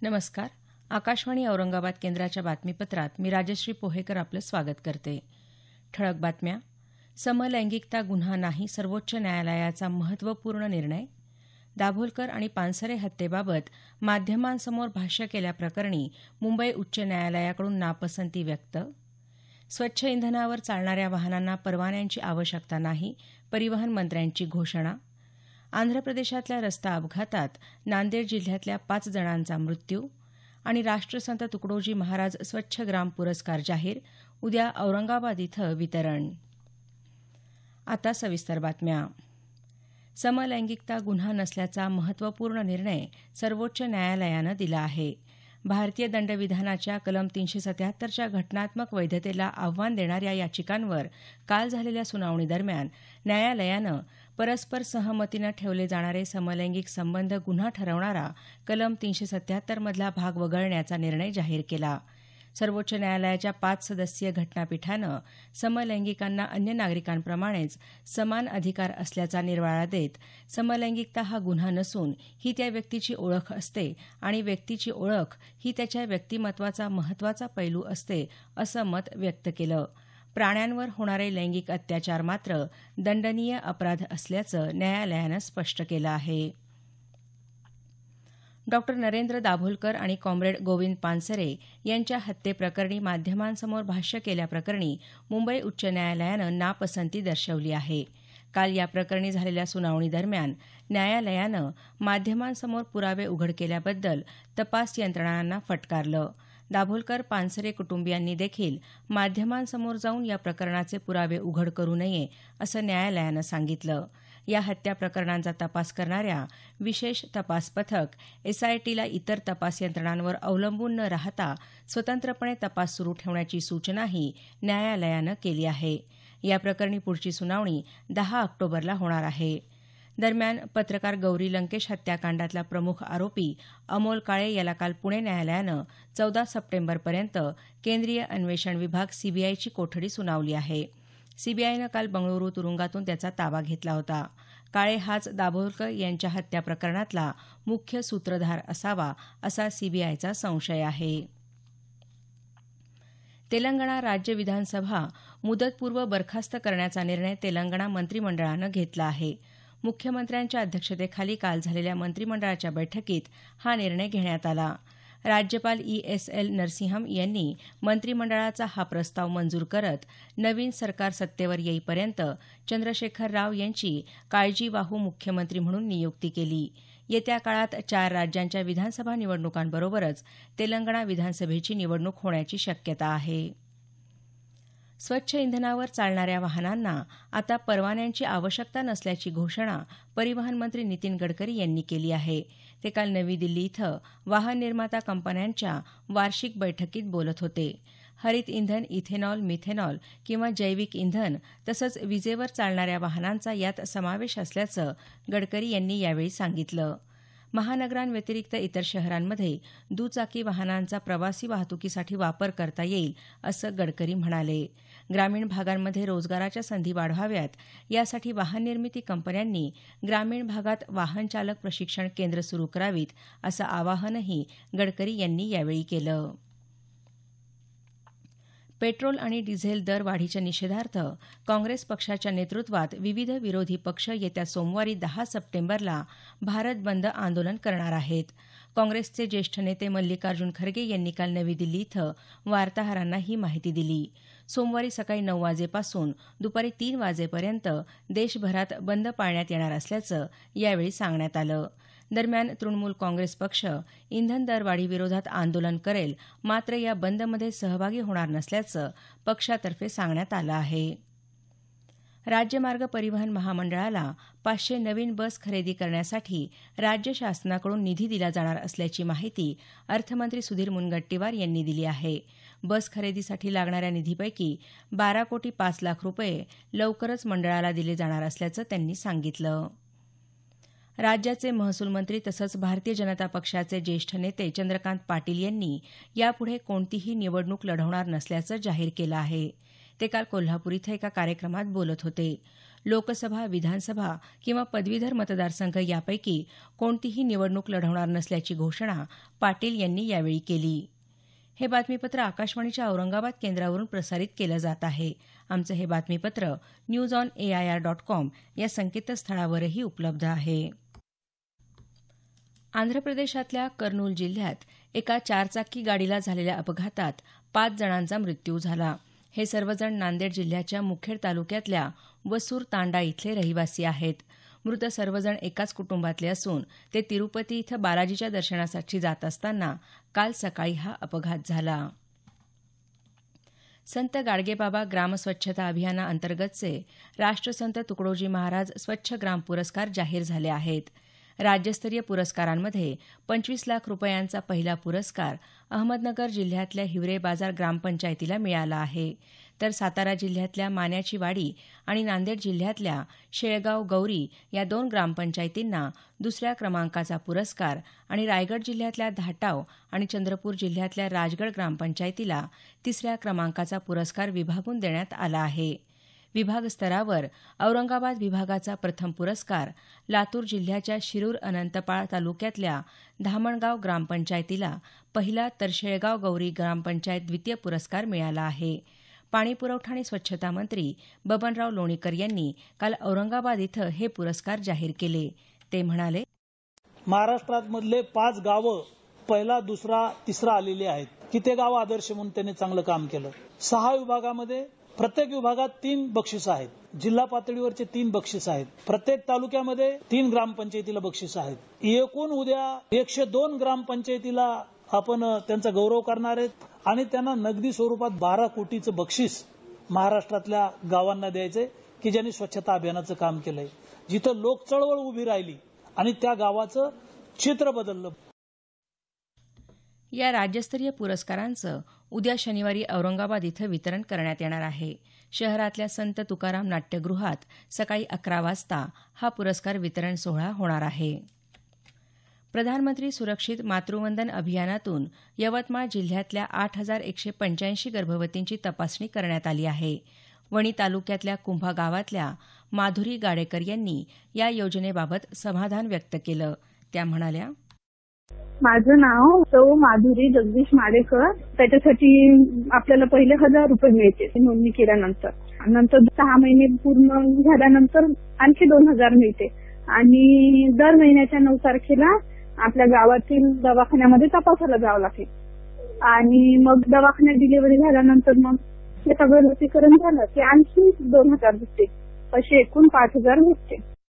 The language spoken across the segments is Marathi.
नमस्कार. आकाशवाणी औरंगाबाद केंद्राच्या बातमीपत्रात मी राजश्री पोहेकर आपलं स्वागत करते. ठळक बातम्या. समलैंगिकता गुन्हा नाही, सर्वोच्च न्यायालयाचा महत्त्वपूर्ण निर्णय. दाभोलकर आणि पानसरे हत्येबाबत माध्यमांसमोर भाष्य केल्याप्रकरणी मुंबई उच्च न्यायालयाकडून नापसंती व्यक्त. स्वच्छ इंधनावर चालणाऱ्या वाहनांना परवान्यांची आवश्यकता नाही, परिवहन मंत्र्यांची घोषणा. आंध्र प्रदेशातल्या रस्ता अपघातात नांदेड जिल्ह्यातल्या 5 जणांचा मृत्यू आणि राष्ट्रसंत तुकडोजी महाराज स्वच्छ ग्राम पुरस्कार जाहीर, उद्या औरंगाबाद इथं वितरण. आता सविस्तर बातम्या. समलैंगिकता गुन्हा नसल्याचा महत्त्वपूर्ण निर्णय सर्वोच्च न्यायालयानं दिला आहे. भारतीय दंडविधानाच्या कलम 377च्या घटनात्मक वैधतेला आव्हान देणाऱ्या याचिकांवर काल झालेल्या सुनावणीदरम्यान न्यायालयानं परस्पर सहमतीनं ठेवले जाणारे समलैंगिक संबंध गुन्हा ठरवणारा कलम 377 मधला भाग वगळण्याचा निर्णय जाहीर केला. सर्वोच्च न्यायालयाच्या 5 सदस्यीय घटनापीठानं समलैंगिकांना अन्य नागरिकांप्रमाणेच समान अधिकार असल्याचा निर्वाळा देत समलैंगिकता हा गुन्हा नसून ही त्या व्यक्तीची ओळख असते आणि व्यक्तीची ओळख ही त्याच्या व्यक्तिमत्वाचा महत्त्वाचा पैलू असते असं मत व्यक्त केलं. प्राण्यांवर होणारे लैंगिक अत्याचार मात्र दंडनीय अपराध असल्याचं न्यायालयानं स्पष्ट केलं आहे. डॉ. नरेंद्र दाभोलकर आणि कॉम्रेड गोविंद पानसरे यांच्या हत्येप्रकरणी माध्यमांसमोर भाष्य केल्याप्रकरणी मुंबई उच्च न्यायालयानं नापसंती दर्शवली आहे. काल या प्रकरणी झालेल्या सुनावणीदरम्यान न्यायालयानं माध्यमांसमोर पुरावे उघड केल्याबद्दल तपास यंत्रणांना फटकारलं. दाभोलकर पानसरे कुटुंबियांनी देखील माध्यमांसमोर जाऊन या प्रकरणाचे पुरावे उघड करू नये असं न्यायालयानं सांगितलं. या हत्या प्रकरणांचा तपास करणाऱ्या विशेष तपास पथक एसआयटीला इतर तपास यंत्रणांवर अवलंबून न राहता स्वतंत्रपणे तपास सुरू ठेवण्याची सूचनाही न्यायालयानं केली आहे. या प्रकरणी पुढची सुनावणी 10 ऑक्टोबरला होणार आहे. दरम्यान पत्रकार गौरी लंकेश हत्याकांडातला प्रमुख आरोपी अमोल काळे याला काल पुणे न्यायालयानं 14 सप्टेंबरपर्यंत केंद्रीय अन्वेषण विभाग सीबीआयची कोठडी सुनावली आहे. सीबीआयनं काल बंगळुरू तुरुंगातून त्याचा ताबा घेतला होता. काळे हाच दाभोलकर यांच्या हत्या प्रकरणातला मुख्य सूत्रधार असावा असा सीबीआयचा संशय आहे. तेलंगणा राज्य विधानसभा मुदतपूर्व बरखास्त करण्याचा निर्णय तेलंगणा मंत्रिमंडळानं घेतला आहे. मुख्यमंत्र्यांच्या अध्यक्षतेखाली काल झालेल्या मंत्रिमंडळाच्या बैठकीत हा निर्णय घेण्यात आला. राज्यपाल ई.एस.एल. नरसिंहम यांनी मंत्रिमंडळाचा हा प्रस्ताव मंजूर करत नवीन सरकार सत्तेवर येईपर्यंत चंद्रशेखर राव यांची काळजीवाहू मुख्यमंत्री म्हणून नियुक्ती केली. येत्या काळात 4 राज्यांच्या विधानसभा निवडणुकांबरोबरच तेलंगणा विधानसभेची निवडणूक होण्याची शक्यता आहे. स्वच्छ इंधनावर चालणाऱ्या वाहनांना आता परवान्यांची आवश्यकता नसल्याची घोषणा परिवहन मंत्री नितीन गडकरी यांनी केली आहे. ते काल नवी दिल्ली इथं वाहन निर्माता कंपन्यांच्या वार्षिक बैठकीत बोलत होते. हरित इंधन, इथेनॉल, मिथेनॉल किंवा जैविक इंधन तसंच विजेवर चालणाऱ्या वाहनांचा यात समावेश असल्याचं गडकरी यांनी यावेळी सांगितलं. महानगरांव्यतिरिक्त इतर शहरांमध्ये दुचाकी वाहनांचा प्रवासी वाहतुकीसाठी वापर करता येईल असं गडकरी म्हणाले. ग्रामीण भागांमध्ये रोजगाराच्या संधी वाढवाव्यात यासाठी वाहन निर्मिती कंपन्यांनी ग्रामीण भागात वाहन चालक प्रशिक्षण केंद्र सुरू करावीत असं आवाहनही गडकरी यांनी यावेळी केलं. पेट्रोल आणि डिझेल दर वाढीच्या निषेधार्थ काँग्रेस पक्षाच्या नेतृत्वात विविध विरोधी पक्ष येत्या सोमवारी 10 सप्टेंबरला भारत बंद आंदोलन करणार आहेत. काँग्रेसचे ज्येष्ठ नेते मल्लिकार्जुन खरगे यांनी काल नवी दिल्ली इथं वार्ताहरांना ही माहिती दिली. सोमवारी सकाळी 9 वाजेपासून दुपारी 3 वाजेपर्यंत देशभरात बंद पाळण्यात येणार असल्याचं यावेळी सांगण्यात आलं. दरम्यान तृणमूल काँग्रेस पक्ष इंधन दरवाढीविरोधात आंदोलन करेल, मात्र या बंदमध्ये सहभागी होणार नसल्याचं पक्षातर्फे सांगण्यात आलं आहे. राज्य मार्ग परिवहन महामंडळाला 500 नवीन बस खरेदी करण्यासाठी राज्य शासनाकडून निधी दिला जाणार असल्याची माहिती अर्थमंत्री सुधीर मुनगंटीवार यांनी दिली आहे. बस खरेदीसाठी लागणाऱ्या निधीपैकी 12 कोटी 5 लाख रुपये लवकरच मंडळाला दिले जाणार असल्याचं त्यांनी सांगितलं. राज्याचे महसूल मंत्री तसंच भारतीय जनता पक्षाचे ज्येष्ठ नेते चंद्रकांत पाटील यांनी यापुढे कोणतीही निवडणूक लढवणार नसल्याचं जाहीर केलं आहे. ते काल कोल्हापूर इथं एका कार्यक्रमात बोलत होते. लोकसभा, विधानसभा किंवा पदवीधर मतदारसंघ यापैकी कोणतीही निवडणूक लढवणार नसल्याची घोषणा पाटील यांनी यावेळी केली. हे बातमीपत्र आकाशवाणीच्या औरंगाबाद केंद्रावरून प्रसारित केलं जात आहे. आमचं हे बातमीपत्र newsonair.com या संकेतस्थळावरही उपलब्ध आहे. आंध्र प्रदेशातल्या कर्नूल जिल्ह्यात एका चारचाकी गाडीला झालेल्या अपघातात 5 जणांचा मृत्यू झाला. हे सर्वजण नांदेड जिल्ह्याच्या मुखेड तालुक्यातल्या वसूर तांडा इथले रहिवासी आहेत. मृत सर्वजण एकाच कुटुंबातले असून ते तिरुपती इथं बालाजीच्या दर्शनासाठी जात असताना काल सकाळी हा अपघात झाला. संत गाडगेबाबा ग्रामस्वच्छता अभियानाअंतर्गतचे राष्ट्रसंत तुकडोजी महाराज स्वच्छ ग्राम पुरस्कार जाहीर झाले आहेत. राज्यस्तरीय पुरस्कारांमध्ये 25 लाख रुपयांचा पहिला पुरस्कार अहमदनगर जिल्ह्यातल्या हिवरे बाजार ग्रामपंचायतीला मिळाला आहे. तर सातारा जिल्ह्यातल्या मान्याची वाडी आणि नांदेड जिल्ह्यातल्या शेळगाव गौरी या 2 ग्रामपंचायतींना दुसऱ्या क्रमांकाचा पुरस्कार आणि रायगड जिल्ह्यातल्या धाटाव आणि चंद्रपूर जिल्ह्यातल्या राजगड ग्रामपंचायतीला तिसऱ्या क्रमांकाचा पुरस्कार विभागून देण्यात आला आहे. विभाग स्तरावर औरंगाबाद विभागाचा प्रथम पुरस्कार लातूर जिल्ह्याच्या शिरूर अनंतपाळ तालुक्यातल्या धामणगाव ग्रामपंचायतीला पहिला, तर शेळगाव गौरी ग्रामपंचायत द्वितीय पुरस्कार मिळाला आहे. पाणीपुरवठा आणि स्वच्छता मंत्री बबनराव लोणीकर यांनी काल औरंगाबाद इथं हे पुरस्कार जाहीर केले. ते म्हणाले, महाराष्ट्रामधले 5 गावं पहिला, दुसरा, तिसरा आलेले आहेत की ते गाव आदर्श म्हणून त्यांनी चांगलं काम केलं. 6 विभागामध्ये प्रत्येक विभागात 3 बक्षीस आहेत. जिल्हा पातळीवरचे 3 बक्षीस आहेत. प्रत्येक तालुक्यामध्ये 3 ग्रामपंचायतीला बक्षीस आहेत. एकूण उद्या 102 ग्रामपंचायतीला आपण त्यांचा गौरव करणार आहेत आणि त्यांना नगदी स्वरूपात 12 कोटीचं बक्षीस महाराष्ट्रातल्या गावांना द्यायचंय की ज्यांनी स्वच्छता अभियानाचं काम केलंय. जिथं लोक चळवळ उभी राहिली आणि त्या गावाचं चित्र बदललं. या राज्यस्तरीय पुरस्कारांचं उद्या शनिवारी औरंगाबाद इथं वितरण करण्यात येणार आहे. शहरातल्या संत तुकाराम नाट्यगृहात सकाळी 11 वाजता हा पुरस्कार वितरण सोहळा होणार आहे. प्रधानमंत्री सुरक्षित मातृवंदन अभियानातून यवतमाळ जिल्ह्यातल्या 8,185 गर्भवतींची तपासणी करण्यात आली आहे. वणी तालुक्यातल्या कुंभा गावातल्या माधुरी गाडेकर यांनी या योजनेबाबत समाधान व्यक्त केलं. त्या म्हणाल्या, माझं नाव सौ माधुरी जगदीश माडेकर. त्याच्यासाठी आपल्याला पहिले 1,000 रुपये मिळते नोंदणी केल्यानंतर. नंतर 6 महिने पूर्ण झाल्यानंतर आणखी 2,000 मिळते आणि दर महिन्याच्या 9 तारखेला आपल्या गावातील दवाखान्यामध्ये तपासायला जावं लागते आणि मग दवाखान्यात डिलिव्हरी झाल्यानंतर मग हे सगळं लसीकरण झालं की आणखी 2,000 भेटते. असे एकूण 5,000 भेटते.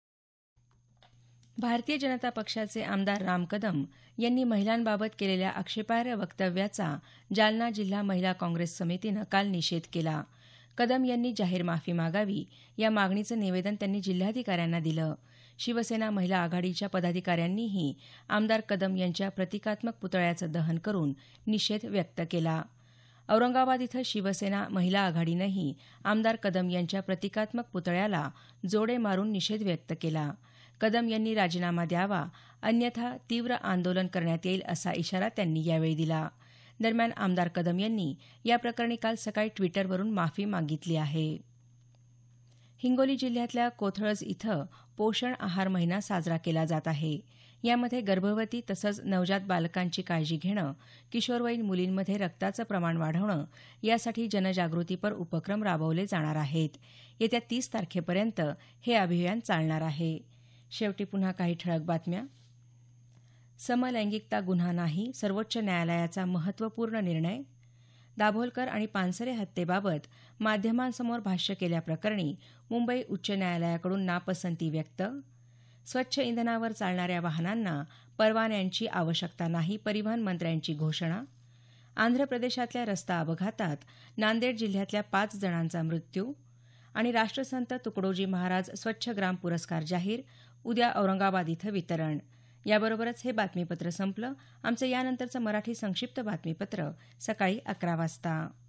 भारतीय जनता पक्षाचे आमदार राम कदम यांनी महिलांबाबत केलेल्या आक्षेपार्ह वक्तव्याचा जालना जिल्हा महिला काँग्रेस समितीनं काल निषेध केला. कदम यांनी जाहीर माफी मागावी या मागणीचं निवेदन त्यांनी जिल्हाधिकाऱ्यांना दिलं. शिवसेना महिला आघाडीच्या पदाधिकाऱ्यांनीही आमदार कदम यांच्या प्रतिकात्मक पुतळ्याचं दहन करून निषेध व्यक्त केला. औरंगाबाद इथं शिवसेना महिला आघाडीनंही आमदार कदम यांच्या प्रतिकात्मक पुतळ्याला जोडे मारून निषेध व्यक्त केला. कदम यांनी राजीनामा द्यावा, अन्यथा तीव्र आंदोलन करण्यात येईल असा इशारा त्यांनी यावेळी दिला. दरम्यान आमदार कदम यांनी या प्रकरणी काल सकाळी ट्विटरवरून माफी मागितली आहे. हिंगोली जिल्ह्यातल्या कोथळज इथं पोषण आहार महिना साजरा केला जात आहे. यामध्ये गर्भवती तसंच नवजात बालकांची काळजी घेणं, किशोरवयीन मुलींमध्ये रक्ताचं प्रमाण वाढवणं यासाठी जनजागृतीपर उपक्रम राबवले जाणार आहेत. येत्या 30 तारखेपर्यंत हे अभियान चालणार आहे. शेवटी पुन्हा काही ठळक बातम्या. समलैंगिकता गुन्हा नाही, सर्वोच्च न्यायालयाचा महत्त्वपूर्ण निर्णय. दाभोलकर आणि पानसरे हत्येबाबत माध्यमांसमोर भाष्य केल्याप्रकरणी मुंबई उच्च न्यायालयाकडून नापसंती व्यक्त. स्वच्छ इंधनावर चालणाऱ्या वाहनांना परवान्यांची आवश्यकता नाही, परिवहन मंत्र्यांची घोषणा. आंध्र प्रदेशातल्या रस्ता अपघातात नांदेड जिल्ह्यातल्या 5 जणांचा मृत्यू. आणि राष्ट्रसंत तुकडोजी महाराज स्वच्छ ग्राम पुरस्कार जाहीर, उद्या औरंगाबाद इथं वितरण. याबरोबरच हे बातमीपत्र संपलं. आमचं यानंतरचं मराठी संक्षिप्त बातमीपत्र सकाळी 11 वाजता.